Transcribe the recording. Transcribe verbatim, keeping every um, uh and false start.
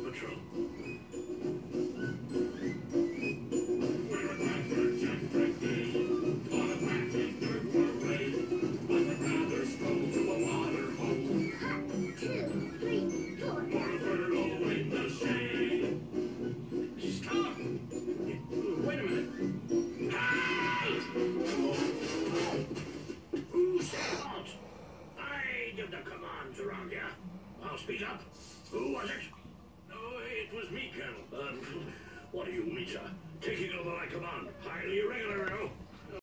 patrol. Around here. I'll speak up. Who was it? No, it was me, Colonel. Um, what do you mean, sir? Taking over my command. Highly irregular, you know.